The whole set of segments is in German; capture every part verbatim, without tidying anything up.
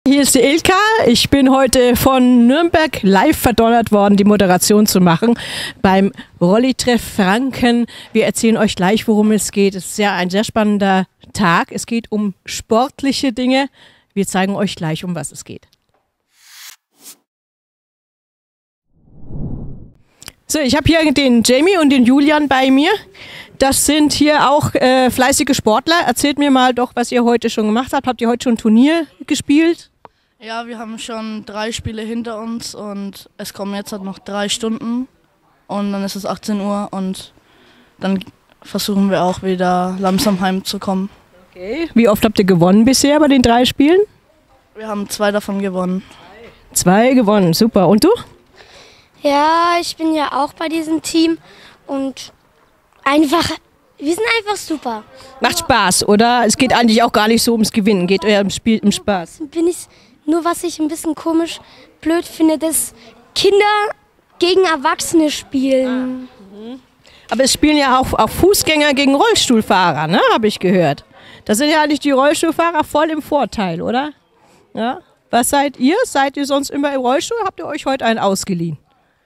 Hier ist die Ilka. Ich bin heute von Nürnberg live verdonnert worden, die Moderation zu machen beim Rolli-Treff Franken. Wir erzählen euch gleich, worum es geht. Es ist ja ein sehr spannender Tag. Es geht um sportliche Dinge. Wir zeigen euch gleich, um was es geht. So, ich habe hier den Jamie und den Julian bei mir. Das sind hier auch äh, fleißige Sportler. Erzählt mir mal doch, was ihr heute schon gemacht habt. Habt ihr heute schon ein Turnier gespielt? Ja, wir haben schon drei Spiele hinter uns und es kommen jetzt halt noch drei Stunden und dann ist es achtzehn Uhr und dann versuchen wir auch wieder langsam heimzukommen. Okay. Wie oft habt ihr gewonnen bisher bei den drei Spielen? Wir haben zwei davon gewonnen. Zwei gewonnen, super. Und du? Ja, ich bin ja auch bei diesem Team und einfach, wir sind einfach super. Macht Spaß, oder? Es geht eigentlich auch gar nicht so ums Gewinnen, geht eher im Spiel, im Spaß. Bin ich, nur was ich ein bisschen komisch, blöd finde, dass Kinder gegen Erwachsene spielen. Aber es spielen ja auch, auch Fußgänger gegen Rollstuhlfahrer, ne? Habe ich gehört. Da sind ja eigentlich die Rollstuhlfahrer voll im Vorteil, oder? Ja. Was seid ihr? Seid ihr sonst immer im Rollstuhl? Habt ihr euch heute einen ausgeliehen?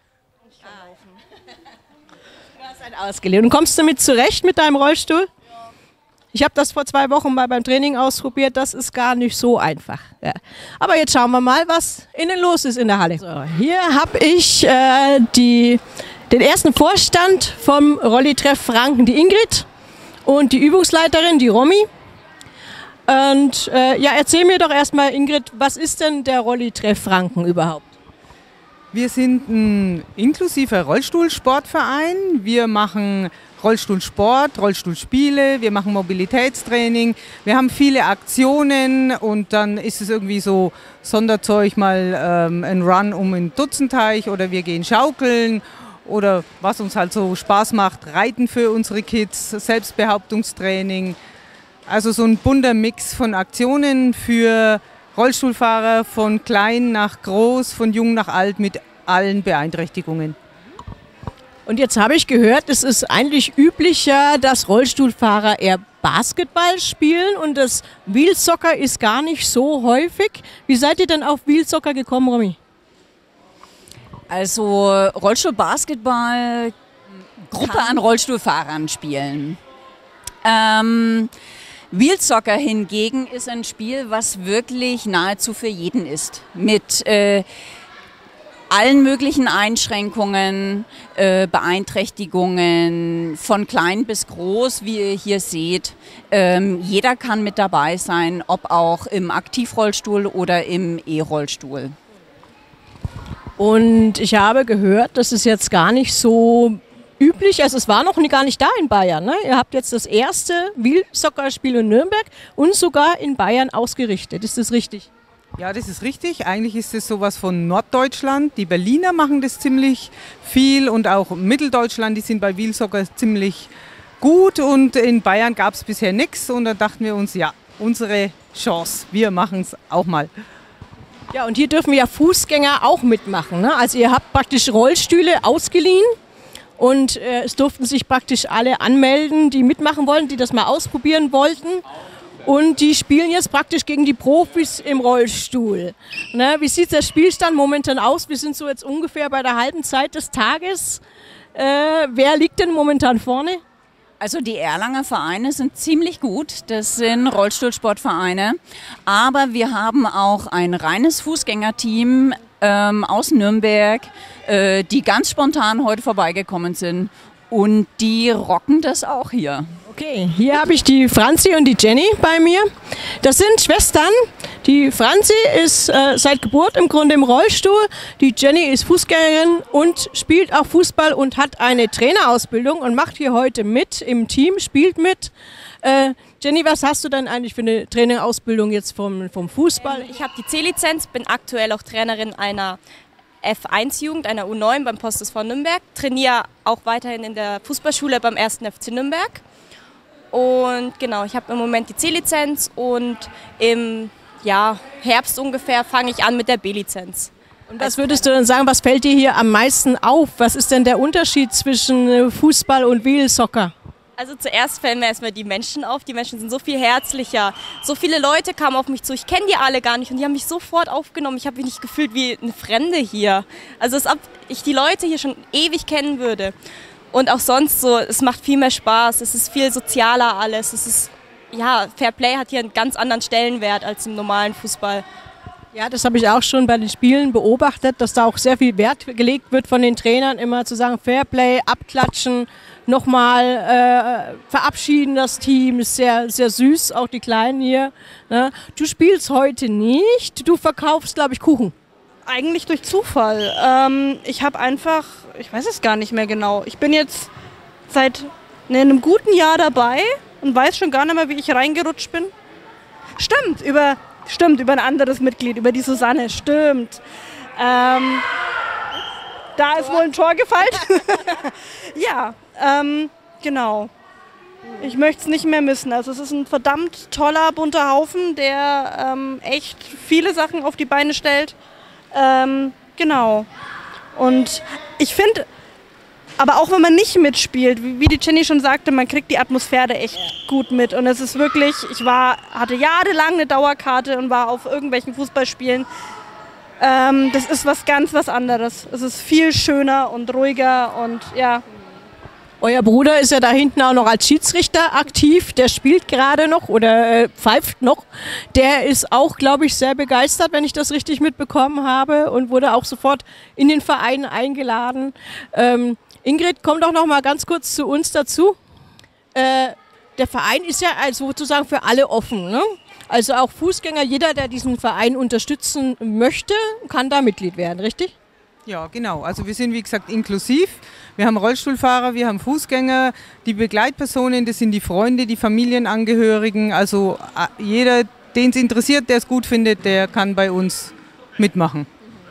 Ausgeliehen. Und kommst du damit zurecht mit deinem Rollstuhl? Ich habe das vor zwei Wochen mal beim Training ausprobiert. Das ist gar nicht so einfach. Ja. Aber jetzt schauen wir mal, was innen los ist in der Halle. So, hier habe ich äh, die, den ersten Vorstand vom Rolli-Treff Franken, die Ingrid, und die Übungsleiterin, die Romy. Und äh, ja, erzähl mir doch erstmal, Ingrid, was ist denn der Rolli-Treff Franken überhaupt? Wir sind ein inklusiver Rollstuhlsportverein. Wir machen Rollstuhlsport, Rollstuhlspiele, wir machen Mobilitätstraining. Wir haben viele Aktionen und dann ist es irgendwie so Sonderzeug, mal ähm, ein Run um den Dutzenteich oder wir gehen schaukeln oder was uns halt so Spaß macht, Reiten für unsere Kids, Selbstbehauptungstraining. Also so ein bunter Mix von Aktionen für Rollstuhlfahrer von klein nach groß, von jung nach alt mit allen Beeinträchtigungen. Und jetzt habe ich gehört, es ist eigentlich üblicher, dass Rollstuhlfahrer eher Basketball spielen und das Wheelsoccer ist gar nicht so häufig. Wie seid ihr denn auf Wheelsoccer gekommen, Romy? Also Rollstuhl-Basketball, Gruppe an Rollstuhlfahrern spielen. Ähm, Wheelsoccer hingegen ist ein Spiel, was wirklich nahezu für jeden ist. Mit äh, allen möglichen Einschränkungen, äh, Beeinträchtigungen, von klein bis groß, wie ihr hier seht. Ähm, jeder kann mit dabei sein, ob auch im Aktivrollstuhl oder im E-Rollstuhl. Und ich habe gehört, das ist jetzt gar nicht so üblich, also es war noch gar nicht da in Bayern. Ne? Ihr habt jetzt das erste Wheelsoccer-Spiel in Nürnberg und sogar in Bayern ausgerichtet. Ist das richtig? Ja, das ist richtig. Eigentlich ist es sowas von Norddeutschland. Die Berliner machen das ziemlich viel und auch Mitteldeutschland, die sind bei Wheelsoccer ziemlich gut. Und in Bayern gab es bisher nichts und da dachten wir uns, ja, unsere Chance, wir machen es auch mal. Ja, und hier dürfen ja Fußgänger auch mitmachen. Ne? Also ihr habt praktisch Rollstühle ausgeliehen. Und äh, es durften sich praktisch alle anmelden, die mitmachen wollten, die das mal ausprobieren wollten. Und die spielen jetzt praktisch gegen die Profis im Rollstuhl. Ne, wie sieht der Spielstand momentan aus? Wir sind so jetzt ungefähr bei der halben Zeit des Tages. Äh, wer liegt denn momentan vorne? Also die Erlanger Vereine sind ziemlich gut, das sind Rollstuhlsportvereine. Aber wir haben auch ein reines Fußgängerteam ähm, aus Nürnberg, äh, die ganz spontan heute vorbeigekommen sind und die rocken das auch hier. Okay, hier habe ich die Franzi und die Jenny bei mir. Das sind Schwestern. Die Franzi ist äh, seit Geburt im Grunde im Rollstuhl. Die Jenny ist Fußgängerin und spielt auch Fußball und hat eine Trainerausbildung und macht hier heute mit im Team, spielt mit. Äh, Jenny, was hast du denn eigentlich für eine Trainerausbildung jetzt vom, vom Fußball? Ich habe die C-Lizenz, bin aktuell auch Trainerin einer F eins Jugend, einer U neun beim Postes von Nürnberg. Trainiere auch weiterhin in der Fußballschule beim ersten F C Nürnberg. Und genau, ich habe im Moment die C-Lizenz und im ja, Herbst ungefähr fange ich an mit der B-Lizenz. Und was würdest du denn sagen, was fällt dir hier am meisten auf? Was ist denn der Unterschied zwischen Fußball und Wheelsoccer? Also zuerst fällen mir erstmal die Menschen auf. Die Menschen sind so viel herzlicher. So viele Leute kamen auf mich zu. Ich kenne die alle gar nicht und die haben mich sofort aufgenommen. Ich habe mich nicht gefühlt wie eine Fremde hier. Also als ob ich die Leute hier schon ewig kennen würde. Und auch sonst so, es macht viel mehr Spaß. Es ist viel sozialer alles. Es ist, ja, Fair Play hat hier einen ganz anderen Stellenwert als im normalen Fußball. Ja, das habe ich auch schon bei den Spielen beobachtet, dass da auch sehr viel Wert gelegt wird von den Trainern, immer zu sagen, Fairplay, abklatschen, nochmal äh, verabschieden das Team, ist sehr, sehr süß, auch die Kleinen hier. Ne? Du spielst heute nicht, du verkaufst, glaube ich, Kuchen. Eigentlich durch Zufall. Ähm, ich habe einfach, ich weiß es gar nicht mehr genau, ich bin jetzt seit ne, einem guten Jahr dabei und weiß schon gar nicht mehr, wie ich reingerutscht bin. Stimmt, über... Stimmt, über ein anderes Mitglied, über die Susanne, stimmt. Ähm, da ist wohl ein Tor gefallen. Ja, ähm, genau. Ich möchte es nicht mehr missen. Also es ist ein verdammt toller, bunter Haufen, der ähm, echt viele Sachen auf die Beine stellt. Ähm, genau. Und ich finde, aber auch wenn man nicht mitspielt, wie, wie die Jenny schon sagte, man kriegt die Atmosphäre echt gut mit. Und es ist wirklich, ich war, hatte jahrelang eine Dauerkarte und war auf irgendwelchen Fußballspielen. Ähm, das ist was ganz was anderes. Es ist viel schöner und ruhiger und ja. Euer Bruder ist ja da hinten auch noch als Schiedsrichter aktiv, der spielt gerade noch oder äh, pfeift noch. Der ist auch, glaube ich, sehr begeistert, wenn ich das richtig mitbekommen habe und wurde auch sofort in den Verein eingeladen. Ähm, Ingrid, komm doch noch mal ganz kurz zu uns dazu. Äh, der Verein ist ja also sozusagen für alle offen, ne? Also auch Fußgänger, jeder, der diesen Verein unterstützen möchte, kann da Mitglied werden, richtig? Ja, genau. Also wir sind, wie gesagt, inklusiv. Wir haben Rollstuhlfahrer, wir haben Fußgänger, die Begleitpersonen, das sind die Freunde, die Familienangehörigen. Also jeder, den es interessiert, der es gut findet, der kann bei uns mitmachen.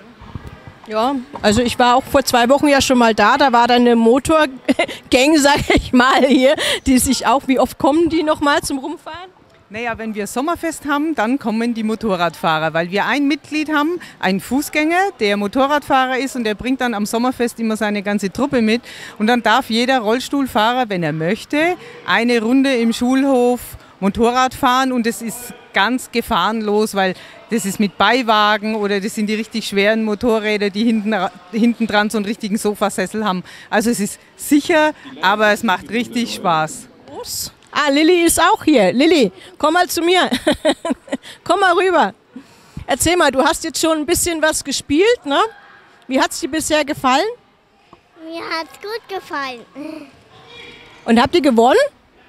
Ja, also ich war auch vor zwei Wochen ja schon mal da, da war dann eine Motorgang, sag ich mal, hier, die sich auch, wie oft kommen die nochmal zum Rumfahren? Naja, wenn wir Sommerfest haben, dann kommen die Motorradfahrer, weil wir ein Mitglied haben, einen Fußgänger, der Motorradfahrer ist und der bringt dann am Sommerfest immer seine ganze Truppe mit und dann darf jeder Rollstuhlfahrer, wenn er möchte, eine Runde im Schulhof Motorrad fahren und es ist ganz gefahrenlos, weil das ist mit Beiwagen oder das sind die richtig schweren Motorräder, die hinten, hinten dran so einen richtigen Sofasessel haben. Also es ist sicher, aber es macht richtig Spaß. Ah, Lilly ist auch hier. Lilly, komm mal zu mir. Komm mal rüber. Erzähl mal, du hast jetzt schon ein bisschen was gespielt, ne? Wie hat es dir bisher gefallen? Mir hat es gut gefallen. Und habt ihr gewonnen?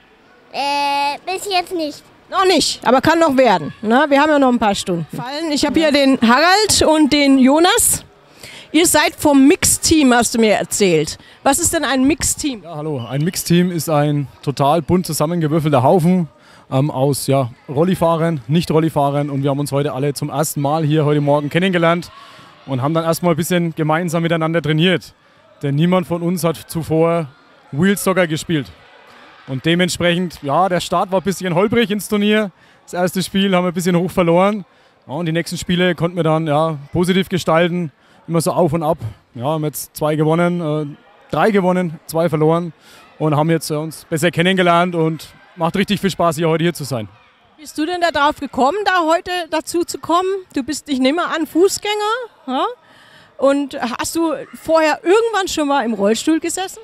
Äh, bis jetzt nicht. Noch nicht, aber kann noch werden. Ne? Wir haben ja noch ein paar Stunden. Ich habe hier den Harald und den Jonas. Ihr seid vom Mixteam, hast du mir erzählt. Was ist denn ein Mixteam? Ja, hallo. Ein Mixteam ist ein total bunt zusammengewürfelter Haufen ähm, aus ja, Rollifahrern, Nicht-Rollifahrern. Und wir haben uns heute alle zum ersten Mal hier heute Morgen kennengelernt und haben dann erstmal ein bisschen gemeinsam miteinander trainiert. Denn niemand von uns hat zuvor Wheelsoccer gespielt. Und dementsprechend, ja, der Start war ein bisschen holprig ins Turnier. Das erste Spiel haben wir ein bisschen hoch verloren. Ja, und die nächsten Spiele konnten wir dann ja, positiv gestalten. Immer so auf und ab. Ja, haben jetzt zwei gewonnen, äh, drei gewonnen, zwei verloren. Und haben jetzt äh, uns besser kennengelernt und macht richtig viel Spaß, hier heute hier zu sein. Bist du denn da drauf gekommen, da heute dazu zu kommen? Du bist, ich nehme an, Fußgänger. Ja? Und hast du vorher irgendwann schon mal im Rollstuhl gesessen?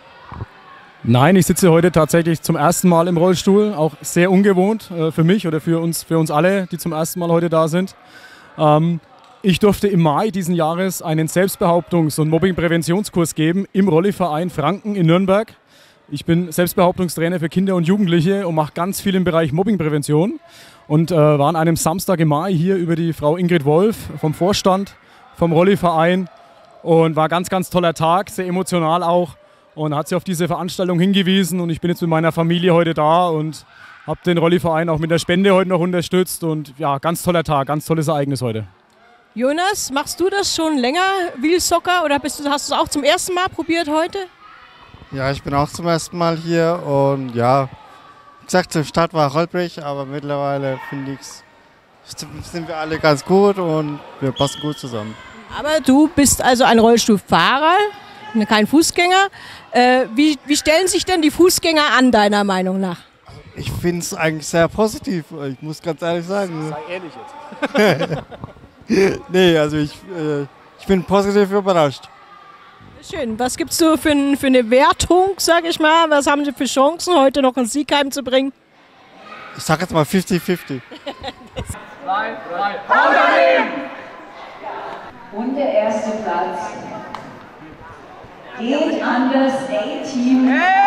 Nein, ich sitze heute tatsächlich zum ersten Mal im Rollstuhl, auch sehr ungewohnt äh, für mich oder für uns, für uns alle, die zum ersten Mal heute da sind. Ähm, ich durfte im Mai diesen Jahres einen Selbstbehauptungs- und Mobbing-Präventionskurs geben im Rolliverein Franken in Nürnberg. Ich bin Selbstbehauptungstrainer für Kinder und Jugendliche und mache ganz viel im Bereich Mobbingprävention und äh, war an einem Samstag im Mai hier über die Frau Ingrid Wolf vom Vorstand vom Rolliverein und war ganz, ganz toller Tag, sehr emotional auch. Und hat sie auf diese Veranstaltung hingewiesen und ich bin jetzt mit meiner Familie heute da und habe den Rolliverein auch mit der Spende heute noch unterstützt und ja, ganz toller Tag, ganz tolles Ereignis heute. Jonas, machst du das schon länger, Wheelsoccer, oder bist du, hast du es auch zum ersten Mal probiert heute? Ja, ich bin auch zum ersten Mal hier und ja, wie gesagt, zum Start war holprig, aber mittlerweile finde ich, sind wir alle ganz gut und wir passen gut zusammen. Aber du bist also ein Rollstuhlfahrer. kein Fußgänger. Äh, wie, wie stellen sich denn die Fußgänger an, deiner Meinung nach? Ich finde es eigentlich sehr positiv, ich muss ganz ehrlich sagen. Sei ehrlich jetzt. Nee, also ich, äh, ich bin positiv überrascht. Schön. Was gibst du für, für eine Wertung, sag ich mal? Was haben sie für Chancen, heute noch einen Sieg heimzubringen? Ich sag jetzt mal fünfzig fünfzig. Zwei, drei, hau daneben! Und der erste Platz geht an das A-Team.